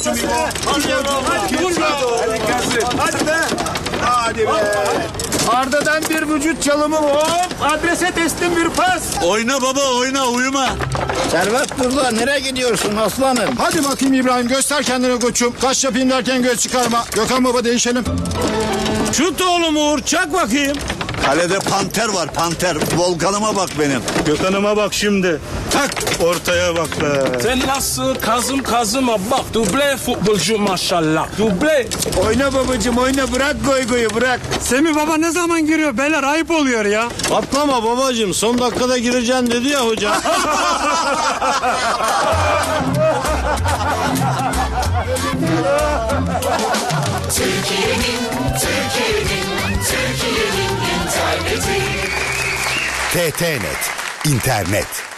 koçum. Hadi be. Hadi be. Arda'dan bir vücut çalımı, hop. Adrese teslim bir pas. Oyna baba oyna, uyuma. Servet Durla, nereye gidiyorsun aslanım? Hadi bakayım İbrahim, göster kendine koçum. Kaç yapayım derken göz çıkarma. Gökhan baba, değişelim. Şut oğlum Uğur, çak bakayım. Kalede panter var, panter. Volkanıma bak benim. Gökhan'ıma bak şimdi. Tak, ortaya bak be. Sen nasıl kazıma bak. Duble futbolcu maşallah. Duble. Oyna babacığım, oyna. Bırak goygoyu, bırak. Semih baba ne zaman giriyor? Beyler ayıp oluyor ya. Atlama babacığım, son dakikada gireceksin dedi ya hoca. Türkiye'nin interneti. TTNet, İnternet.